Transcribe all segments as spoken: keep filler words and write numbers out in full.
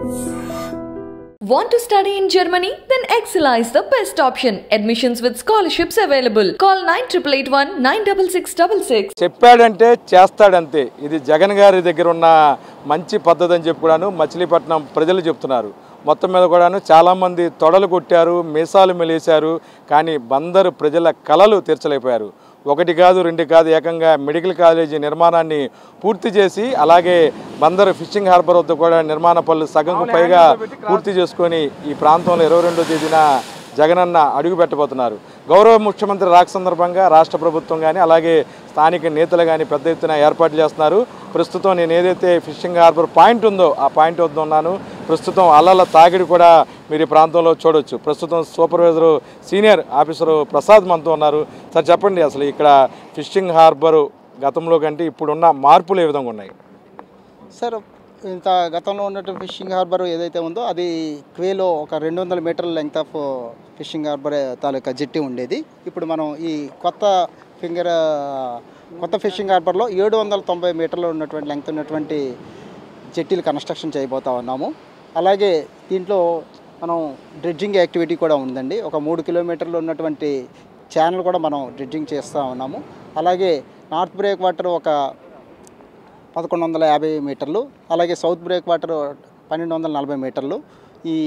Want to study in Germany? Then Excella is the best option. Admissions with scholarships available. Call nine eight eight one nine six six six six. చెప్పాడంటే చేస్తాడంతే. ఇది జగన్ గారి దగ్గర ఉన్న మంచి పద్ధతి అని చెప్పి కూడాను మచిలీపట్నం ప్రజలు చెప్తున్నారు. మొత్తం మీద కూడాను చాలామంది తొడలు కొట్టారు, మీసాలు మెలేశారు, కానీ బందరు ప్రజల కలలు తీర్చలేకపోయారు. ఒకటి కాదు రెండు కాదు ఏకంగా మెడికల్ కాలేజీ నిర్మాణాన్ని పూర్తి చేసి అలాగే బందరు ఫిషింగ్ హార్బర్ వద్ద కూడా నిర్మాణ పనులు సగంకు పైగా పూర్తి చేసుకొని ఈ ప్రాంతంలో ఇరవై రెండో తేదీన జగనన్న అడుగు పెట్టబోతున్నారు. గౌరవ ముఖ్యమంత్రి రాక సందర్భంగా రాష్ట్ర ప్రభుత్వం కానీ అలాగే స్థానిక నేతలు కానీ పెద్ద ఎత్తున ఏర్పాట్లు చేస్తున్నారు. ప్రస్తుతం నేను ఏదైతే ఫిషింగ్ హార్బర్ పాయింట్ ఉందో ఆ పాయింట్ వద్ద ఉన్నాను. ప్రస్తుతం అల్లల తాగిడి కూడా మీరు ఈ ప్రాంతంలో చూడవచ్చు. ప్రస్తుతం సూపర్వైజరు సీనియర్ ఆఫీసరు ప్రసాద్ మనతో ఉన్నారు. సార్ చెప్పండి, అసలు ఇక్కడ ఫిషింగ్ హార్బరు గతంలో కంటే ఇప్పుడున్న మార్పులు ఏ విధంగా ఉన్నాయి? సార్, ఇంత గతంలో ఉన్నటువంటి ఫిషింగ్ హార్బర్ ఏదైతే ఉందో అది క్వేలో ఒక రెండు వందల మీటర్ల లెంగ్త్ ఆఫ్ ఫిషింగ్ హార్బర్ తాలూకా జెట్టి ఉండేది. ఇప్పుడు మనం ఈ కొత్త ఫింగర్ కొత్త ఫిషింగ్ హార్బర్లో ఏడు వందల తొంభై మీటర్లు ఉన్నటువంటి లెంగ్త్ ఉన్నటువంటి జెట్టీలు కన్స్ట్రక్షన్ చేయబోతా ఉన్నాము. అలాగే దీంట్లో మనం డ్రెడ్జింగ్ యాక్టివిటీ కూడా ఉందండి. ఒక మూడు కిలోమీటర్లు ఉన్నటువంటి ఛానల్ కూడా మనం డ్రెడ్జింగ్ చేస్తూ ఉన్నాము. అలాగే నార్త్ బ్రేక్ వాటర్ ఒక పదకొండు వందల యాభై మీటర్లు, అలాగే సౌత్ బ్రేక్ వాటర్ పన్నెండు వందల నలభై మీటర్లు ఈ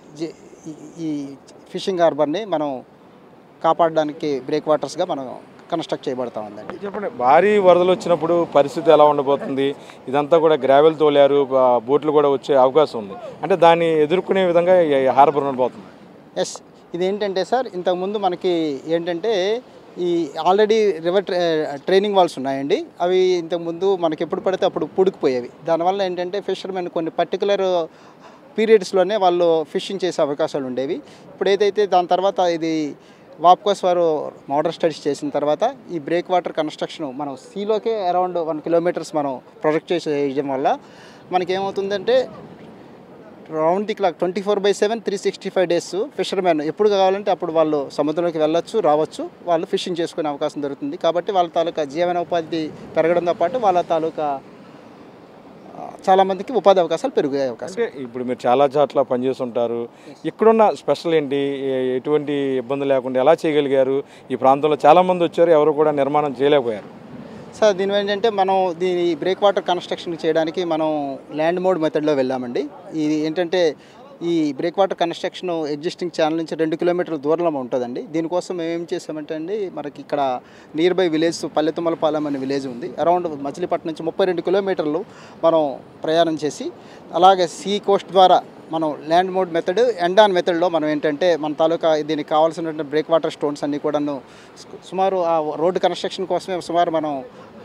ఈ ఫిషింగ్ హార్బర్ని మనం కాపాడడానికి బ్రేక్ వాటర్స్గా మనం కన్స్ట్రక్ట్ చేయబడతా ఉందండి. చెప్పండి, భారీ వరదలు వచ్చినప్పుడు పరిస్థితి ఎలా ఉండబోతుంది? ఇదంతా కూడా గ్రావెల్ తోలారు, బోట్లు కూడా వచ్చే అవకాశం ఉంది. అంటే దాన్ని ఎదుర్కొనే విధంగా ఈ హార్బర్ ఉండబోతుంది. ఎస్, ఇదేంటంటే సార్, ఇంతకుముందు మనకి ఏంటంటే ఈ ఆల్రెడీ రివర్ ట్రైనింగ్ వాల్స్ ఉన్నాయండి. అవి ఇంతకుముందు మనకి ఎప్పుడు పడితే అప్పుడు పుడికిపోయేవి. దానివల్ల ఏంటంటే ఫిషర్మెన్ కొన్ని పర్టికులర్ పీరియడ్స్లోనే వాళ్ళు ఫిషింగ్ చేసే అవకాశాలు ఉండేవి. ఇప్పుడు ఏదైతే దాని తర్వాత ఇది వాప్కోస్ వారు మోడల్ స్టడీస్ చేసిన తర్వాత ఈ బ్రేక్ వాటర్ కన్స్ట్రక్షన్ మనం సీలోకే అరౌండ్ వన్ కిలోమీటర్స్ మనం ప్రొజెక్ట్ చేసి వేయడం వల్ల మనకేమవుతుందంటే round the clock twenty four by seven three sixty five days fishermen ఎప్పుడు కావాలంటే అప్పుడు వాళ్ళు సముద్రంలోకి వెళ్ళొచ్చు, రావచ్చు, వాళ్ళు ఫిషింగ్ చేసుకునే అవకాశం దొరుకుతుంది. కాబట్టి వాళ్ళ తాలూకా జీవనోపాధి పెరగడంతో పాటు వాళ్ళ తాలూకా చాలామందికి ఉపాధి అవకాశాలు పెరిగే అవకాశం. అంటే ఇప్పుడు మీరు చాలా చోట్ల పనిచేస్తుంటారు, ఇక్కడున్న స్పెషల్ ఏంటి? ఎటువంటి ఇబ్బంది లేకుండా ఎలా చేయగలిగారు? ఈ ప్రాంతంలో చాలామంది వచ్చారు, ఎవరు కూడా నిర్మాణం చేయలేకపోయారు. సార్, దీని ఏంటంటే మనం దీని బ్రేక్ వాటర్ కన్స్ట్రక్షన్ చేయడానికి మనం ల్యాండ్ మోడ్ మెథడ్లో వెళ్ళామండి. ఇది ఏంటంటే ఈ break water construction existing channel నుంచి రెండు కిలోమీటర్ల దూరంలో ఉంటుందండి. దీనికోసం మేము ఏం చేసామంటే అండి, మనకి ఇక్కడ నియర్ బై విలేజ్ పల్లెతుమ్మలపాలెం అనే విలేజ్ ఉంది. అరౌండ్ మచిలీపట్నం నుంచి ముప్పై రెండు కిలోమీటర్లు మనం ప్రయాణం చేసి అలాగే సీ కోస్ట్ ద్వారా మనం land mode method end on మెథడ్లో మనం ఏంటంటే మన తాలూకా దీనికి కావాల్సినటువంటి బ్రేక్ వాటర్ స్టోన్స్ అన్నీ కూడాను సుమారు ఆ రోడ్డు కన్స్ట్రక్షన్ కోసమే సుమారు మనం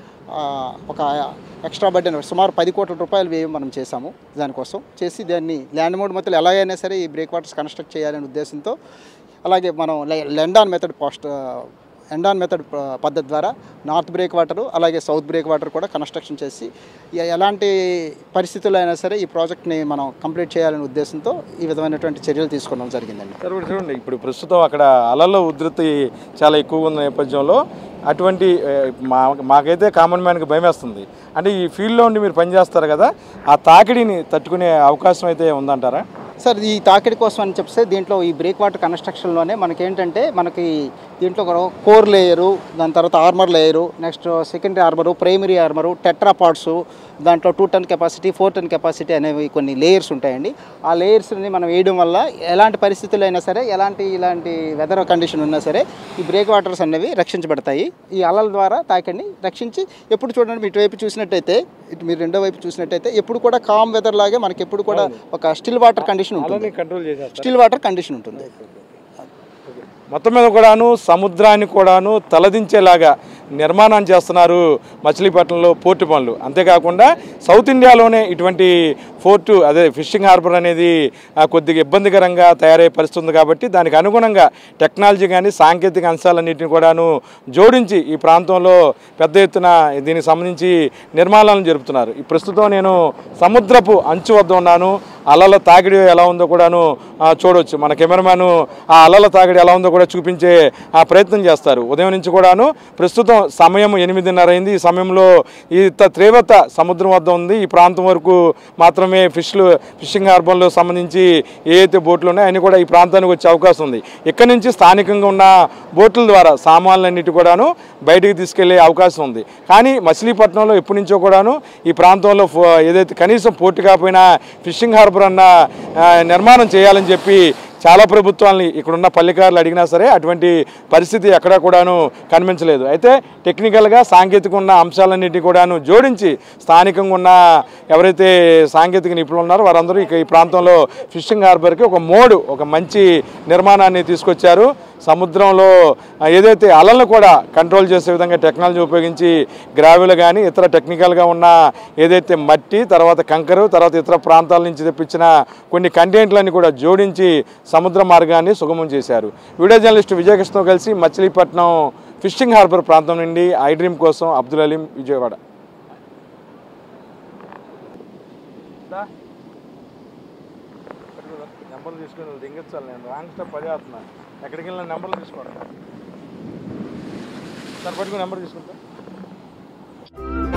ఒక ఎక్స్ట్రా బడ్డీ సుమారు పది కోట్ల రూపాయలు వ్యయం మనం చేసాము. దానికోసం చేసి దాన్ని ల్యాండ్ మోడ్ మెథడ్ ఎలాగైనా సరే ఈ బ్రేక్ వాటర్స్ కన్స్ట్రక్ట్ చేయాలనే ఉద్దేశంతో అలాగే మనం land on method post end on method పద్ధతి ద్వారా నార్త్ బ్రేక్ వాటరు అలాగే సౌత్ బ్రేక్ వాటర్ కూడా కన్స్ట్రక్షన్ చేసి ఎలాంటి పరిస్థితుల్లో అయినా సరే ఈ ప్రాజెక్ట్ని మనం కంప్లీట్ చేయాలనే ఉద్దేశంతో ఈ విధమైనటువంటి చర్యలు తీసుకోవడం జరిగిందండి. చూడండి, ఇప్పుడు ప్రస్తుతం అక్కడ అలల ఉధృతి చాలా ఎక్కువగా ఉన్న నేపథ్యంలో అటువంటి మా మాకైతే కామన్ మ్యాన్కి భయం వేస్తుంది. అంటే ఈ ఫీల్డ్లో ఉండి మీరు పనిచేస్తారు కదా, ఆ తాకిడిని తట్టుకునే అవకాశం అయితే ఉందంటారా? సార్, ఈ తాకిడి కోసం అని చెప్తే దీంట్లో ఈ బ్రేక్ వాటర్ కన్స్ట్రక్షన్లోనే మనకేంటంటే మనకి దీంట్లో కోర్ లేయరు, దాని తర్వాత armour layer, next secondary armour, primary armour, tetrapods, దాంట్లో two ton capacity four ton capacity అనేవి కొన్ని లేయర్స్ ఉంటాయండి. ఆ లేయర్స్ని మనం వేయడం వల్ల ఎలాంటి పరిస్థితులు అయినా సరే, ఎలాంటి ఇలాంటి వెదర్ కండిషన్ ఉన్నా సరే ఈ బ్రేక్ వాటర్స్ అనేవి రక్షించబడతాయి. ఈ అలల ద్వారా తాకిడిని రక్షించి ఎప్పుడు చూడండి ఇటువైపు చూసినట్టయితే, ఇటు మీరు రెండో వైపు చూసినట్టయితే ఎప్పుడు కూడా కామ్ వెదర్ లాగే మనకి ఎప్పుడు కూడా ఒక స్టిల్ వాటర్ కండిషన్ ఉంటుంది. స్టిల్ వాటర్ కండిషన్ ఉంటుంది. మొత్తం మీద కూడాను సముద్రాన్ని కూడాను తలదించేలాగా నిర్మాణం చేస్తున్నారు మచిలీపట్నంలో పోర్టు పనులు. అంతేకాకుండా సౌత్ ఇండియాలోనే ఇటువంటి పోర్టు అదే ఫిషింగ్ హార్బర్ అనేది కొద్దిగా ఇబ్బందికరంగా తయారయ్యే పరిస్థితి ఉంది. కాబట్టి దానికి అనుగుణంగా టెక్నాలజీ కానీ సాంకేతిక అంశాలన్నింటినీ కూడాను జోడించి ఈ ప్రాంతంలో పెద్ద ఎత్తున దీనికి సంబంధించి నిర్మాణాలను జరుపుతున్నారు. ఈ ప్రస్తుతం నేను సముద్రపు అంచు వద్ద ఉన్నాను. అలల తాకిడి ఎలా ఉందో కూడాను చూడవచ్చు. మన కెమెరామ్యాన్ ఆ అలల తాగడి ఎలా ఉందో కూడా చూపించే ఆ ప్రయత్నం చేస్తారు. ఉదయం నుంచి కూడాను ప్రస్తుతం సమయం ఎనిమిదిన్నర అయింది. ఈ సమయంలో ఇంత తీవ్రత సముద్రం వద్ద ఉంది. ఈ ప్రాంతం వరకు మాత్రమే ఫిష్లు ఫిషింగ్ హార్బర్లో సంబంధించి ఏ అయితే బోట్లు ఉన్నాయో అన్నీ కూడా ఈ ప్రాంతానికి వచ్చే అవకాశం ఉంది. ఇక్కడ నుంచి స్థానికంగా ఉన్న బోట్ల ద్వారా సామాన్లన్నిటి కూడాను బయటికి తీసుకెళ్లే అవకాశం ఉంది. కానీ మచిలీపట్నంలో ఎప్పటి నుంచో కూడాను ఈ ప్రాంతంలో ఏదైతే కనీసం పోర్టు కాకపోయినా ఫిషింగ్ హార్బర్ అన్న నిర్మాణం చేయాలని చెప్పి చాలా ప్రభుత్వాలని ఇక్కడున్న పల్లెకారులు అడిగినా సరే అటువంటి పరిస్థితి ఎక్కడా కూడాను కనిపించలేదు. అయితే టెక్నికల్గా సాంకేతిక ఉన్న అంశాలన్నింటినీ కూడాను జోడించి స్థానికంగా ఉన్న ఎవరైతే సాంకేతిక నిపుణులు ఉన్నారో వారందరూ ఇక ఈ ప్రాంతంలో ఫిషింగ్ హార్బర్కి ఒక మోడ్ ఒక మంచి నిర్మాణాన్ని తీసుకొచ్చారు. సముద్రంలో ఏదైతే అలలను కూడా కంట్రోల్ చేసే విధంగా టెక్నాలజీ ఉపయోగించి గ్రావెల్ కానీ ఇతర టెక్నికల్గా ఉన్న ఏదైతే మట్టి తర్వాత కంకరు తర్వాత ఇతర ప్రాంతాల నుంచి తెప్పించిన కొన్ని కంటెంట్లన్నీ కూడా జోడించి సముద్ర మార్గాన్ని సుగమం చేశారు. వీడియో జర్నలిస్ట్ విజయకృష్ణతో కలిసి మచిలీపట్నం ఫిషింగ్ హార్బర్ ప్రాంతం నుండి ఐడ్రీమ్ కోసం అబ్దుల్ అలీం, విజయవాడ. నెంబర్లు తీసుకుని దింగచ్చాలి. నేను రాంగ్ స్టెప్ పదే అవుతున్నా. ఎక్కడికి వెళ్ళిన నెంబర్లు తీసుకోవడం సార్ పట్టుకుని నెంబర్ తీసుకుంటా.